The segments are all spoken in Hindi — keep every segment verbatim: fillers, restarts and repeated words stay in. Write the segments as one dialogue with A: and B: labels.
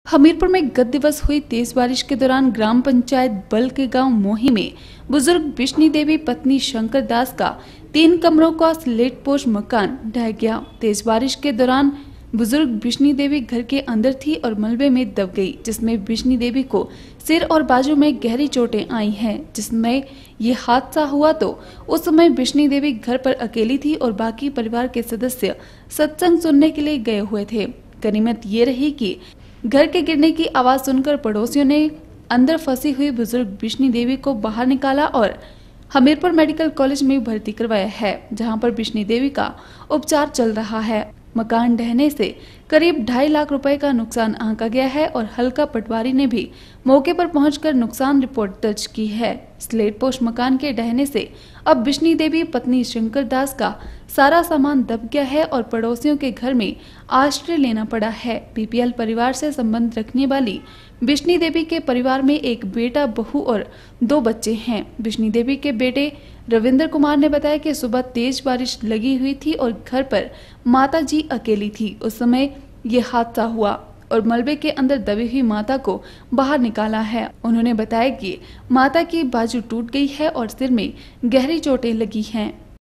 A: हमीरपुर में गत दिवस हुई तेज बारिश के दौरान ग्राम पंचायत बल के गांव मोही में बुजुर्ग बिश्नी देवी पत्नी शंकर दास का तीन कमरों का स्लेट पोश मकान ढह गया। तेज बारिश के दौरान बुजुर्ग बिश्नी देवी घर के अंदर थी और मलबे में दब गई, जिसमें बिश्नी देवी को सिर और बाजू में गहरी चोटें आई हैं। जिसमें ये हादसा हुआ तो उस समय बिश्नी देवी घर पर अकेली थी और बाकी परिवार के सदस्य सत्संग सुनने के लिए गए हुए थे। गनीमत ये रही कि घर के गिरने की आवाज सुनकर पड़ोसियों ने अंदर फंसी हुई बुजुर्ग बिश्नी देवी को बाहर निकाला और हमीरपुर मेडिकल कॉलेज में भर्ती करवाया है, जहां पर बिश्नी देवी का उपचार चल रहा है। मकान ढहने से करीब ढाई लाख रुपए का नुकसान आंका गया है और हल्का पटवारी ने भी मौके पर पहुंचकर नुकसान रिपोर्ट दर्ज की है। स्लेट पोश मकान के ढहने से अब बिश्नी देवी पत्नी शंकर दास का सारा सामान दब गया है और पड़ोसियों के घर में आश्रय लेना पड़ा है। बीपीएल परिवार से संबंध रखने वाली बिश्नी देवी के परिवार में एक बेटा, बहू और दो बच्चे हैं। बिश्नी देवी के बेटे रविंद्र कुमार ने बताया कि सुबह तेज बारिश लगी हुई थी और घर पर माता जी अकेली थी। उस समय ये हादसा हुआ और मलबे के अंदर दबी हुई माता को बाहर निकाला है। उन्होंने बताया कि माता की बाजू टूट गई है और सिर में गहरी चोटें लगी हैं।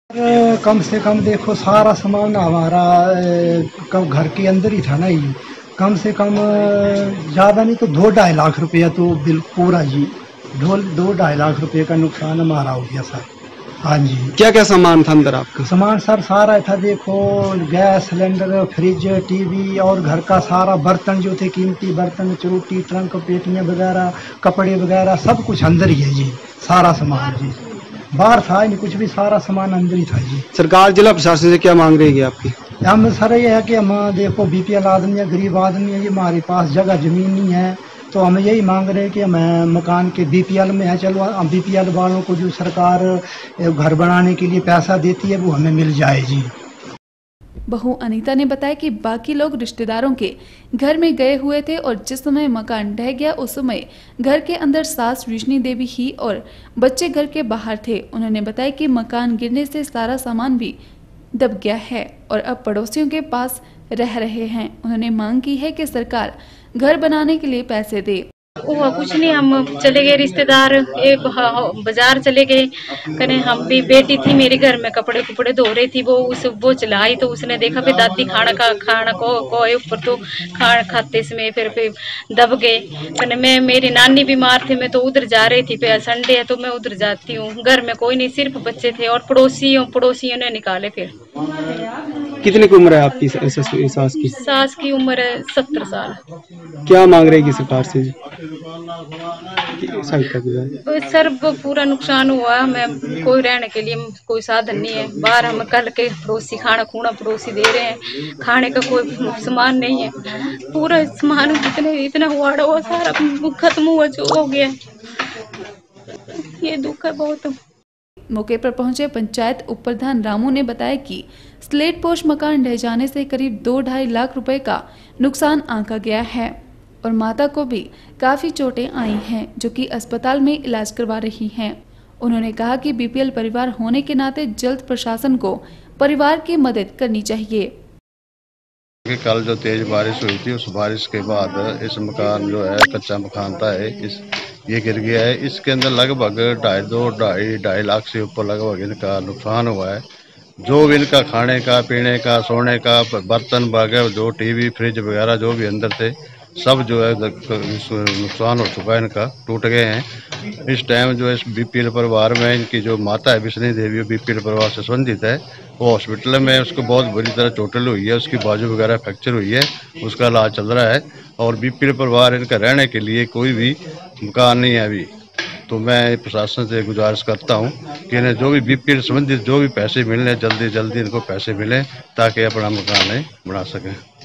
B: कम से कम देखो सारा सामान हमारा कब घर के अंदर ही था ना, ही कम से कम ज़्यादा नहीं तो दो ढाई लाख रुपया तो बिल पूरा जी दो दो ढाई लाख रुपए का नुकसान हमारा हो गया सर। हाँ जी।
C: क्या क्या सामान था अंदर आपका?
B: सामान सर सारा था, देखो गैस सिलेंडर, फ्रिज, टीवी और घर का सारा बर्तन जो थे, कीमती बर्तन, चरोटी, ट्रंक, पेटियाँ वगैरह, कपड़े वगैरह सब कुछ अंदर ही है जी। सारा सामान जी बाहर था नहीं, कुछ भी सारा सामान अंदर ही था जी।
C: सरकार जिला प्रशासन से क्या मांग रही है आपकी?
B: हम सर ये है कि हम देखो बीपीएल आदमी है, गरीब आदमी है, ये हमारे पास जगह जमीन नहीं है, तो हम यही मांग रहे हैं कि हमें मकान के बीपीएल में है, चलो बीपीएल वालों को जो सरकार घर बनाने के लिए पैसा देती है वो हमें मिल जाए जी।
A: बहू अनीता ने बताया कि बाकी लोग रिश्तेदारों के घर में गए हुए थे और जिस समय मकान ढह गया उस समय घर के अंदर सास बिश्नी देवी ही और बच्चे घर के बाहर थे। उन्होंने बताया कि मकान गिरने से सारा सामान भी दब गया है और अब पड़ोसियों के पास रह रहे हैं। उन्होंने मांग की है कि सरकार घर बनाने के लिए पैसे दे।
D: वो कुछ नहीं, हम चले गए रिश्तेदार, एक बाजार चले गए कने। हम भी बेटी थी मेरे घर में, कपड़े कुपड़े धो रही थी, वो उस वो चलाई तो उसने देखा फिर दादी खाना का खाना को को ऊपर तो खाना खाते समय फिर फिर दब गए कने। मैं मेरी नानी बीमार थे, मैं तो उधर जा रही थी, पे संडे है तो मैं उधर जाती हूँ। घर में कोई नहीं, सिर्फ बच्चे थे और पड़ोसियों पड़ोसियों ने निकाले। फिर
C: कितनी उम्र है आपकी सास की?
D: सास की उम्र है सत्तर साल।
C: क्या मांग रहेगी सरकार से?
D: सर वो पूरा नुकसान हुआ, हमें कोई रहने के लिए कोई साधन नहीं है। बाहर हम कल के पड़ोसी खाना खूना पड़ोसी दे रहे हैं, खाने का कोई सामान नहीं है। पूरा सामान इतने इतना हुआ हुआ सारा खत्म हुआ जो हो गया, ये दुख है बहुत।
A: मौके पर पहुंचे पंचायत उप प्रधान रामू ने बताया कि स्लेट पोश मकान ढह जाने से करीब दो ढाई लाख रुपए का नुकसान आंका गया है और माता को भी काफी चोटें आई हैं, जो कि अस्पताल में इलाज करवा रही हैं। उन्होंने कहा कि बीपीएल परिवार होने के नाते जल्द प्रशासन को परिवार की मदद करनी चाहिए।
E: कल जो तेज बारिश हुई थी, उस बारिश के बाद इस मकान जो है कच्चा मकान था है, इस ये गिर गया है। इसके अंदर लगभग ढाई दो ढाई ढाई लाख से ऊपर लगभग इनका नुकसान हुआ है। जो भी इनका खाने का, पीने का, सोने का, बर्तन वगैरह, जो टीवी, फ्रिज वगैरह जो भी अंदर थे सब जो है नुकसान हो चुका है, इनका टूट गए हैं। इस टाइम जो है इस बीपीएल परिवार में इनकी जो माता है बिश्नी देवी, बीपीएल परिवार से संबंधित है, वो हॉस्पिटल में उसको बहुत बुरी तरह चोटें हुई है, उसकी बाजू वगैरह फ्रैक्चर हुई है, उसका इलाज चल रहा है। और बीपीएल परिवार इनका रहने के लिए कोई भी मकान नहीं है अभी। तो मैं प्रशासन से गुजारिश करता हूँ कि इन्हें जो भी बीपीएल संबंधित जो भी पैसे मिलने, जल्दी जल्दी इनको पैसे मिलें ताकि अपना मकान बना सकें।